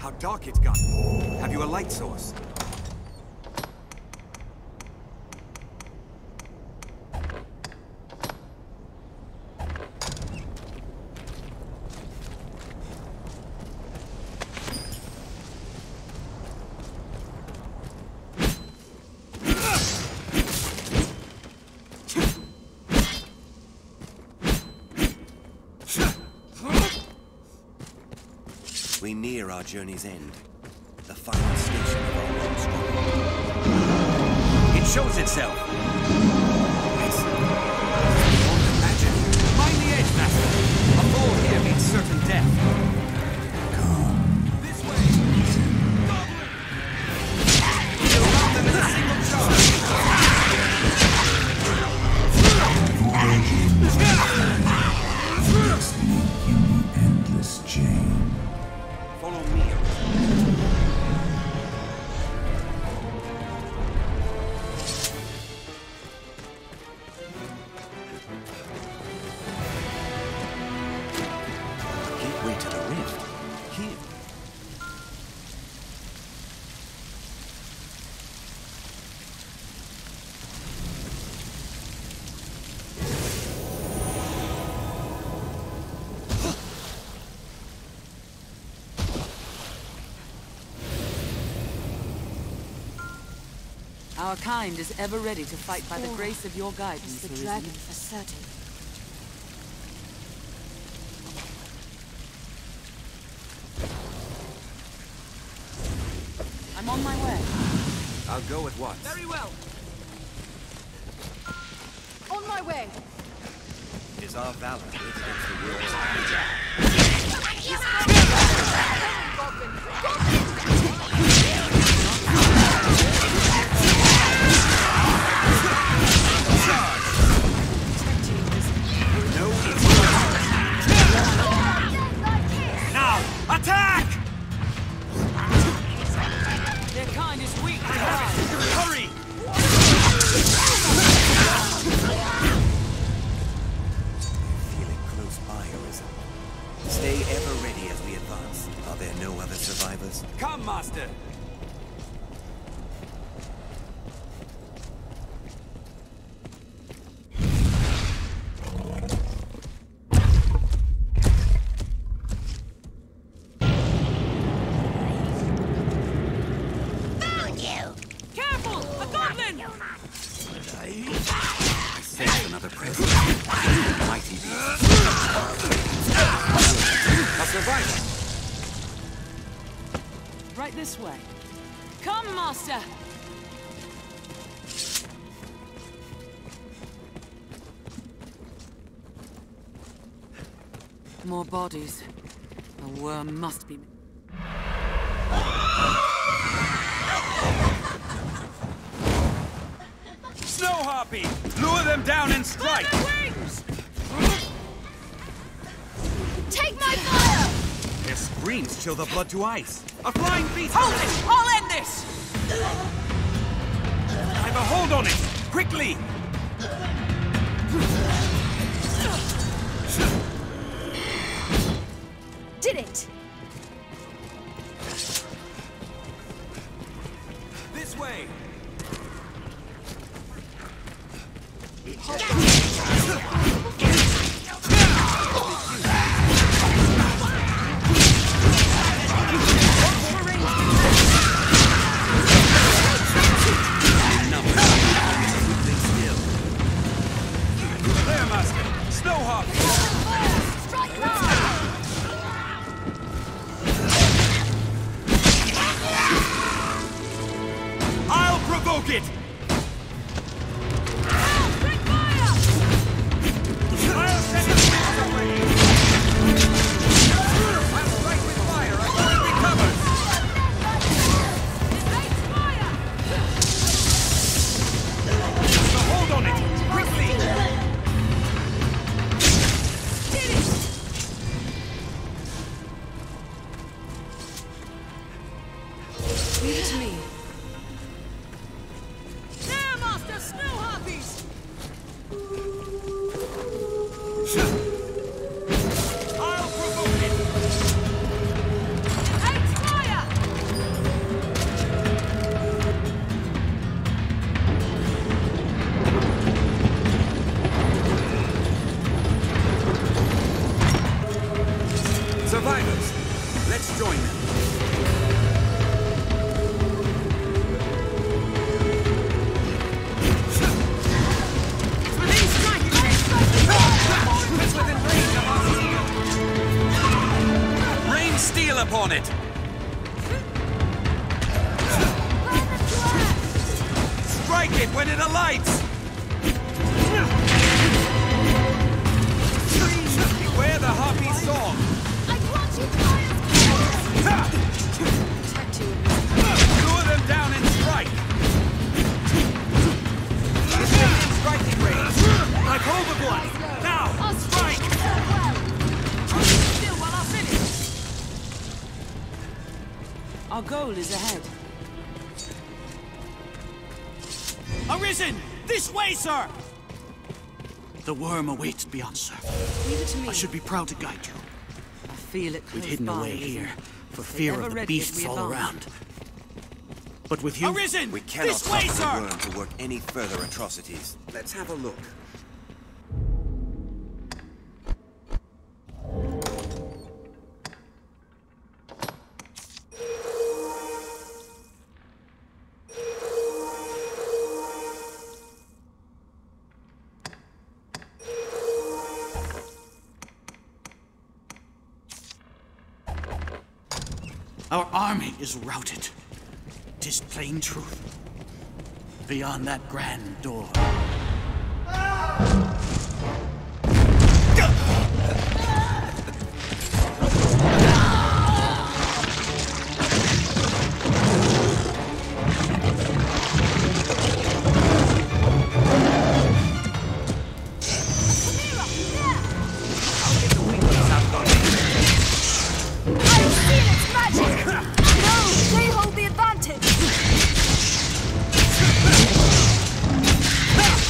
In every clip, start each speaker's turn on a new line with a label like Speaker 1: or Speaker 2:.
Speaker 1: how dark it's gotten. Have you a light source?
Speaker 2: We near our journey's end, the final station of our long struggle.
Speaker 1: It shows itself! It's beyond imagine. Find the edge, Master! A fall here means certain death. Come. This way! Goblin! You'll round them in a single charge!
Speaker 3: Endless chain.
Speaker 2: Follow me. Gateway to the rift. Here.
Speaker 4: Our kind is ever ready to fight by the grace of your guidance,
Speaker 5: The dragon for certain.
Speaker 4: I'm on my way.
Speaker 1: I'll go at once.
Speaker 4: Very well.
Speaker 5: On my way!
Speaker 2: Is our valor greater against the world's
Speaker 1: Now, attack!
Speaker 4: Their kind is weak to rise.
Speaker 1: Hurry!
Speaker 2: feeling close by, Arisen. Stay ever ready as we advance. Are there no other survivors?
Speaker 1: Come, Master!
Speaker 4: Careful! A goblin!
Speaker 1: I sense another presence. Mighty beast. A survivor!
Speaker 4: Right this way. Come, Master! More bodies. A worm must be...
Speaker 1: Snow Harpy! Lure them down and strike!
Speaker 4: Wings!
Speaker 5: Take my fire!
Speaker 1: Their screams chill the blood to ice. A flying beast!
Speaker 4: Hold it! I'll end this!
Speaker 1: I've a hold on it! Quickly!
Speaker 5: Did it!
Speaker 1: This way! There, Master! Snow Harpy!
Speaker 5: Strike hard!
Speaker 1: I'll provoke it!
Speaker 4: Bring fire!
Speaker 1: I'll set it away! I'll strike with fire until it recovers!
Speaker 4: Invade fire!
Speaker 1: The hold on it! Quickly!
Speaker 5: Did it!
Speaker 4: Leave it to me. There, Master! Snow Harpies!
Speaker 1: I'll provoke it!
Speaker 4: Eight fire!
Speaker 1: like it when it alights! Beware the harpy song!
Speaker 5: I grant you fire's
Speaker 4: Protect you.
Speaker 1: Lure them down and strike! It's within striking range! Like overboard! Now!
Speaker 5: I'll
Speaker 1: Strike!
Speaker 5: so well.
Speaker 4: Still while I finish. Our goal is ahead.
Speaker 6: Arisen! This way, sir! The worm awaits beyond surface.
Speaker 4: Leave it to me.
Speaker 6: I should be proud to guide you.
Speaker 4: I feel it close
Speaker 6: We'd hidden
Speaker 4: by,
Speaker 6: away
Speaker 4: Arisen.
Speaker 6: here for
Speaker 4: Stay
Speaker 6: fear
Speaker 4: ever
Speaker 6: of the
Speaker 4: ready as
Speaker 6: beasts
Speaker 4: we
Speaker 6: all
Speaker 4: advance.
Speaker 6: around. But with you...
Speaker 2: We cannot trust the worm to work any further atrocities. Let's have a look.
Speaker 6: Our army is routed. 'Tis plain truth. Beyond that grand door.
Speaker 5: I've seen its magic! No, they hold the advantage!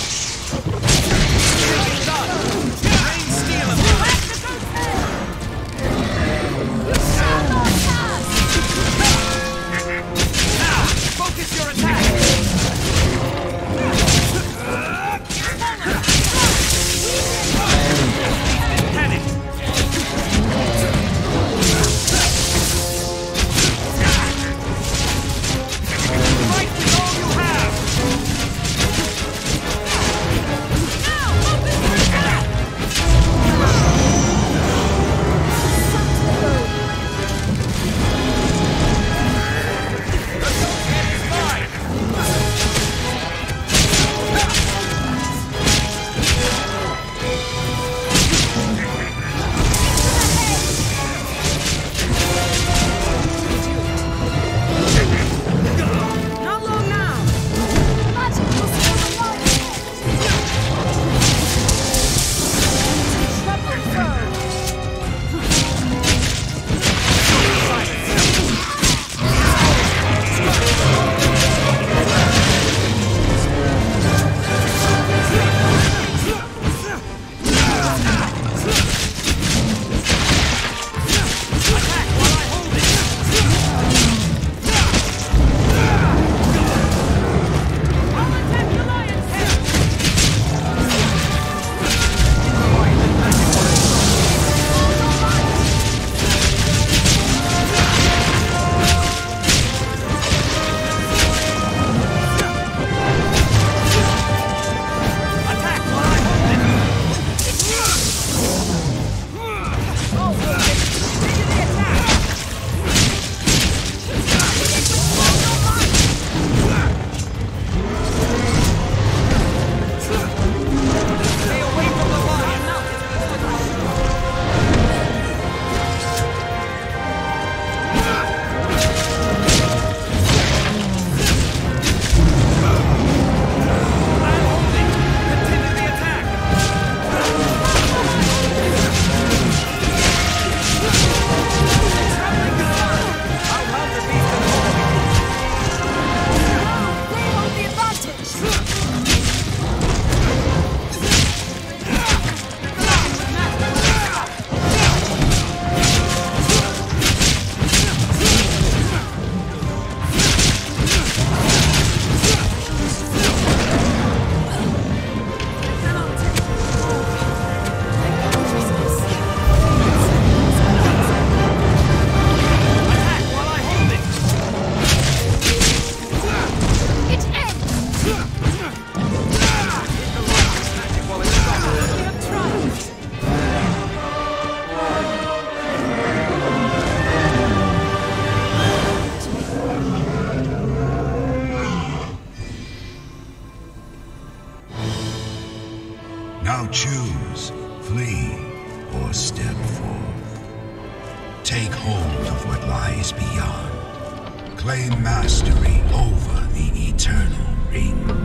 Speaker 3: Now choose, flee, or step forth. Take hold of what lies beyond. Claim mastery over the Eternal Ring.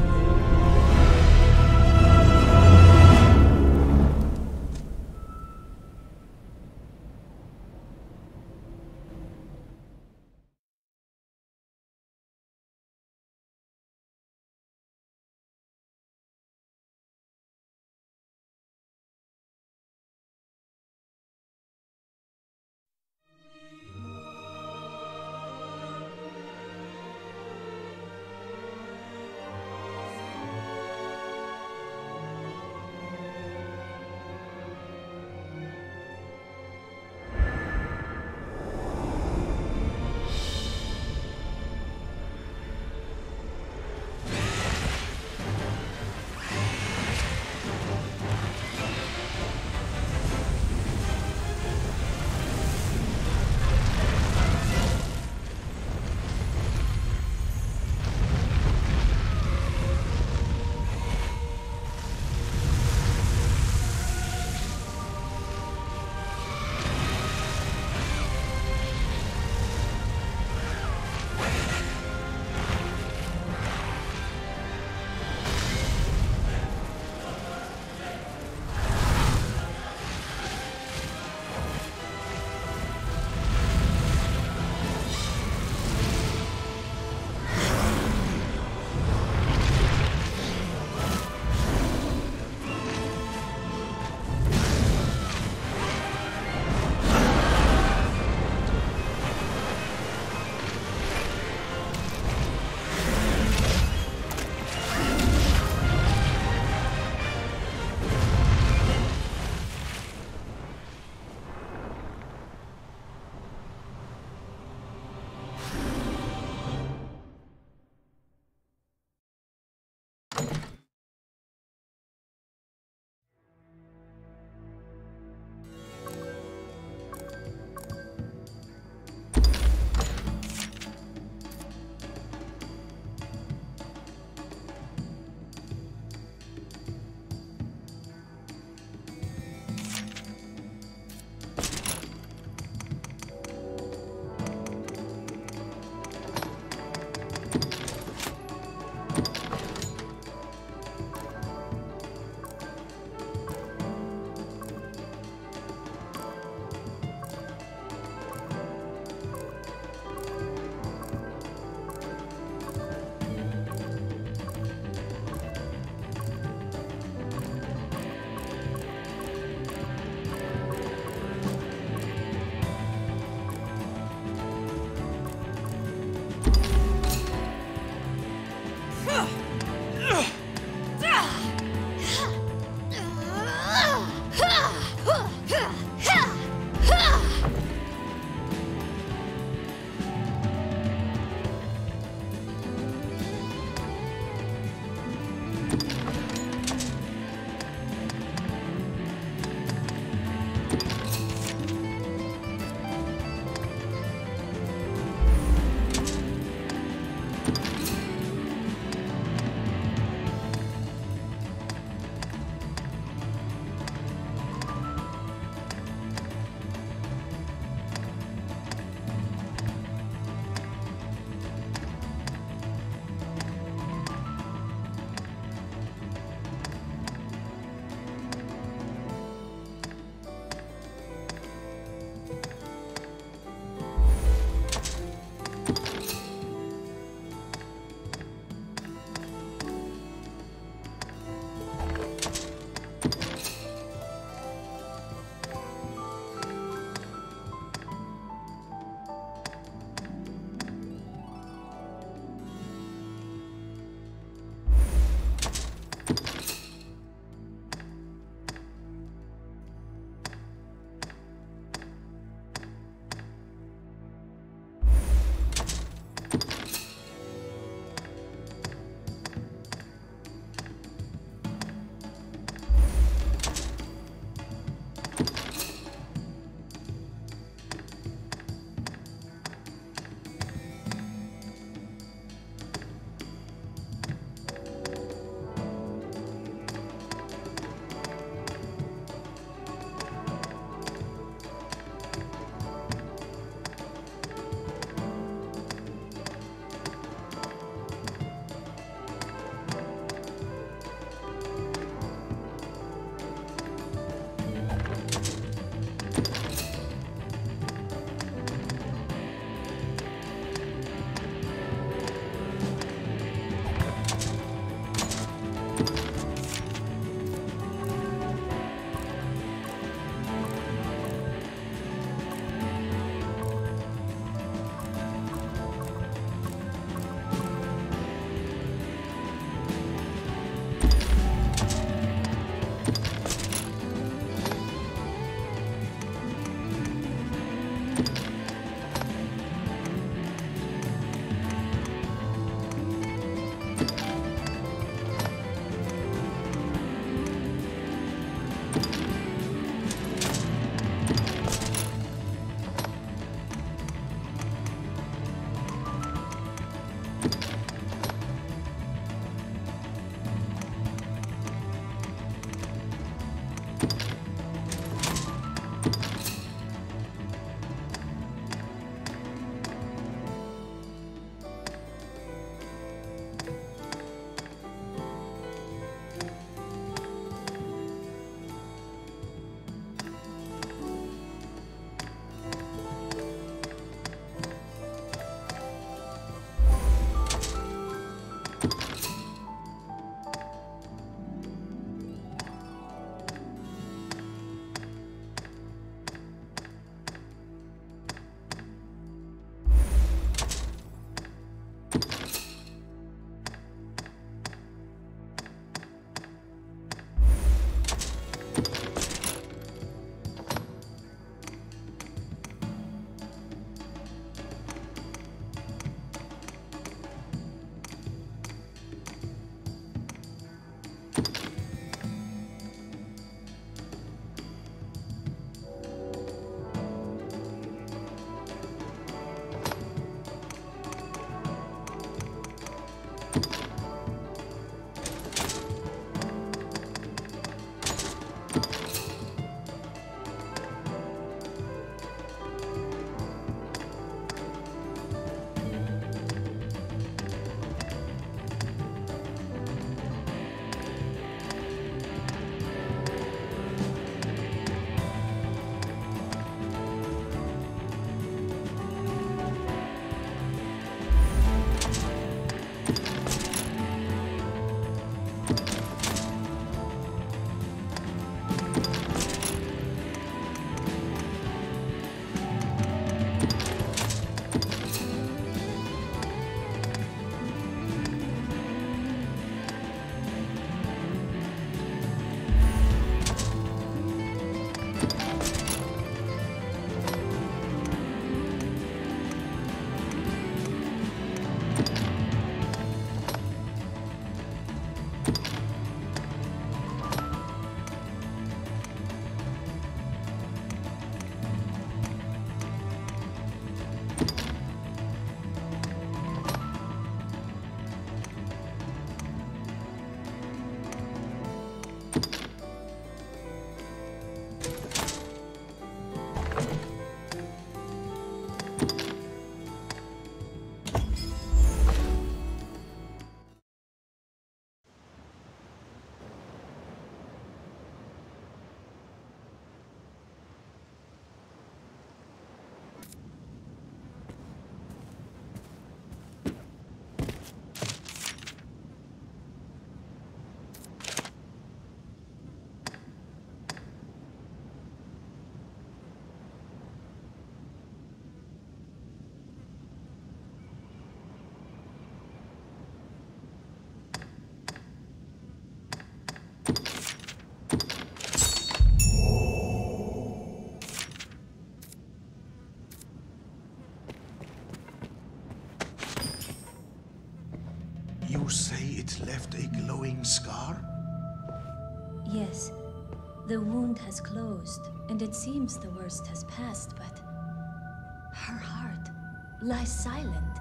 Speaker 3: it left a glowing scar?
Speaker 7: Yes. The wound has closed, and it seems the worst has passed, but her heart lies silent.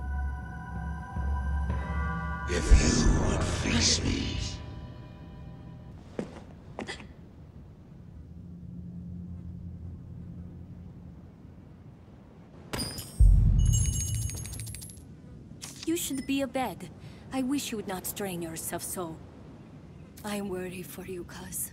Speaker 3: If you would face me...
Speaker 8: You should be abed. I wish you would not strain yourself so. I worry for you, cuz.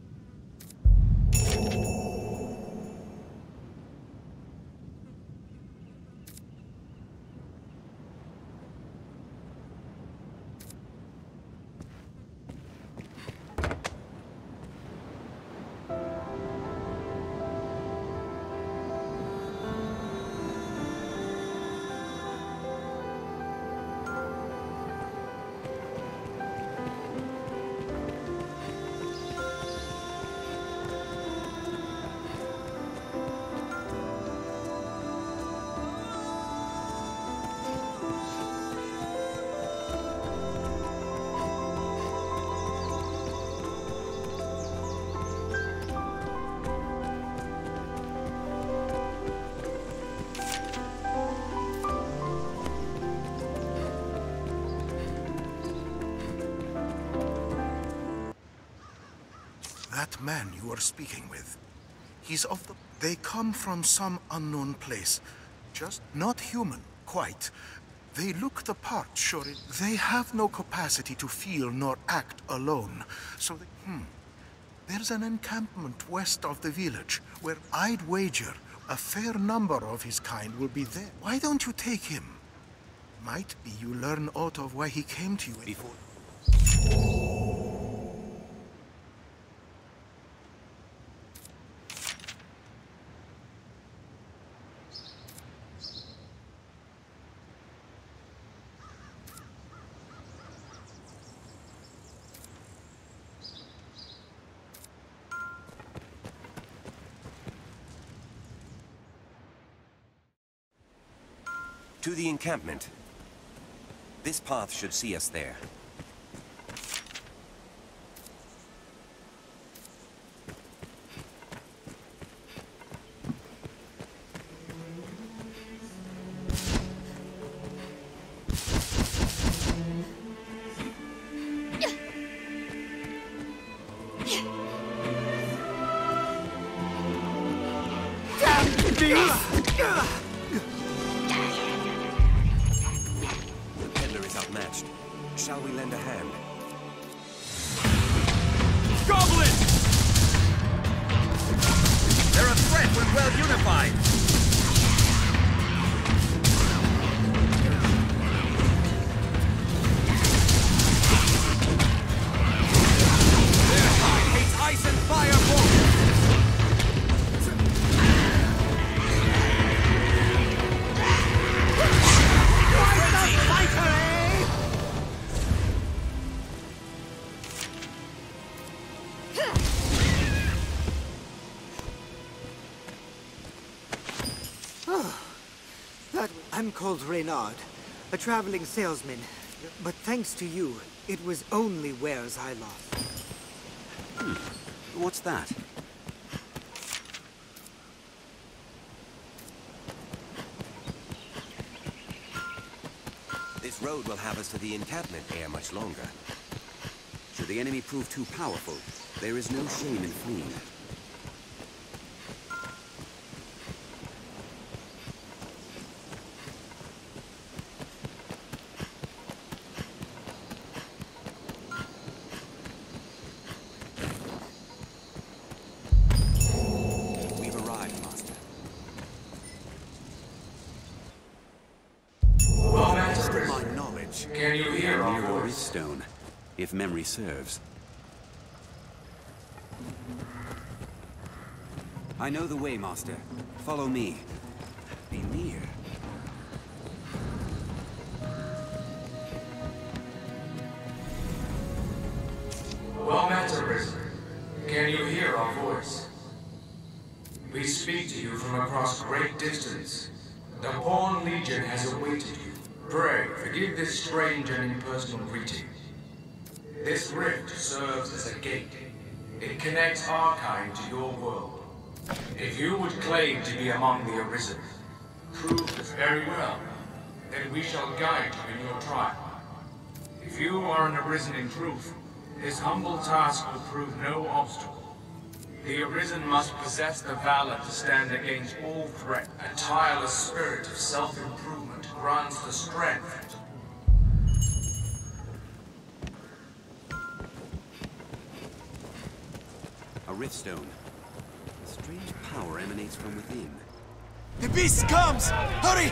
Speaker 9: That man you are speaking with, he's of the... They come from some unknown place. Just not human, quite. They look the part, sure. They have no capacity to feel nor act alone. So they... There's an encampment west of the village, where I'd wager a fair number of his kind will be there. Why don't you take him? Might be you learn aught of why he came to you before...
Speaker 2: To the encampment. This path should see us there. Outmatched. Shall we lend a hand?
Speaker 1: Goblins! They're a threat when well unified. Their side hates ice and fire both.
Speaker 10: I'm called Reynard, a traveling salesman. But thanks to you, it was only wares I lost.
Speaker 6: What's that?
Speaker 2: This road will have us to the encampment ere much longer.
Speaker 6: Should the enemy prove too powerful, there is no shame in fleeing.
Speaker 1: Can you hear our voice?
Speaker 6: Stone, if memory serves. I know the way, Master. Follow me. Be near.
Speaker 1: Well met, Arisen. Can you hear our voice? We speak to you from across great distance. The Pawn Legion has awaited you. Pray, forgive this strange and impersonal greeting. This rift serves as a gate. It connects our kind to your world. If you would claim to be among the Arisen, prove this very well. Then we shall guide you in your trial. If you are an Arisen in truth, this humble task will prove no obstacle. The Arisen must possess the valor to stand against all threat. A tireless spirit of self-improvement grants the strength.
Speaker 2: A Riftstone. A strange power emanates from within.
Speaker 11: The beast comes! Hurry!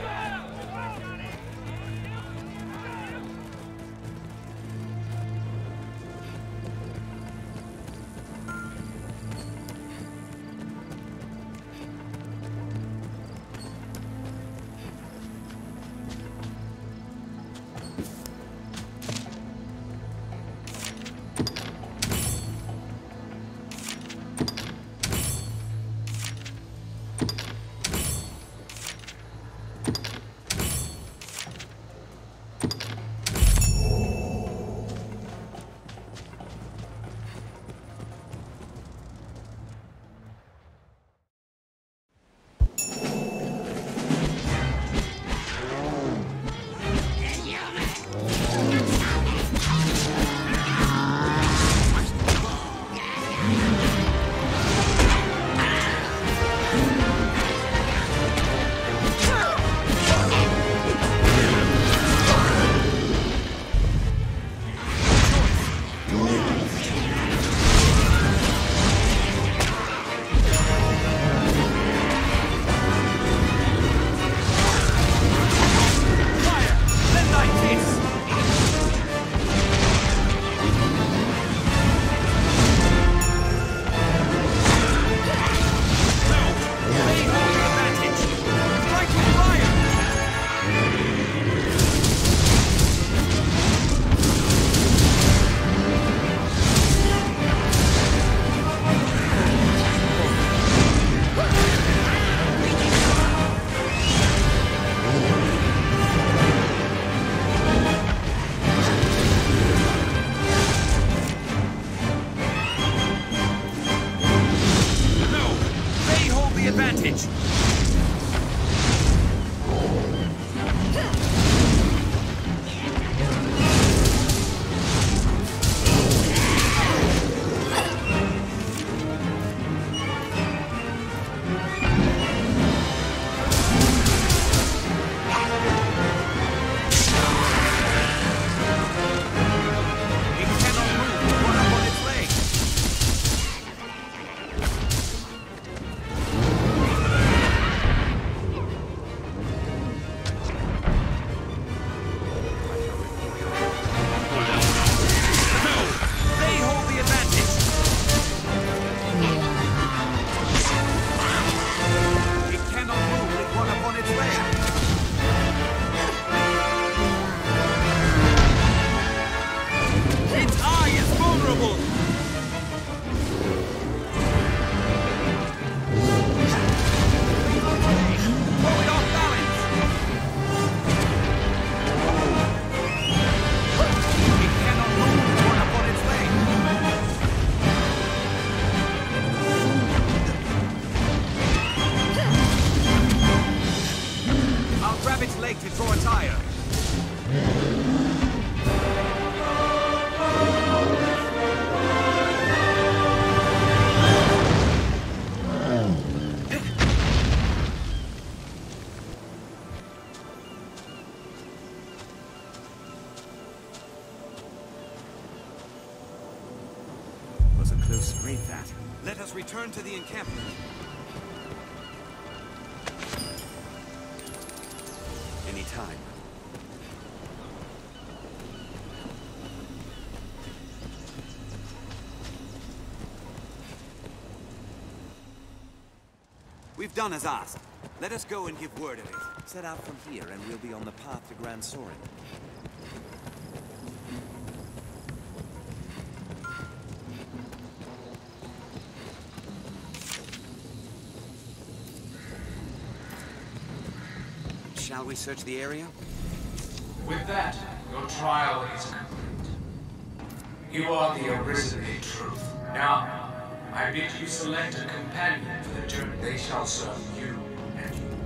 Speaker 2: Let us return to the encampment. Any time. We've done as asked. Let us go and give word of it.
Speaker 12: Set out from here and we'll be on the path to Grand Sorin.
Speaker 2: Shall we search the area?
Speaker 1: With that, your trial is complete. You are the Arisen in truth. Now, I bid you select a companion for the journey. They shall serve you and you.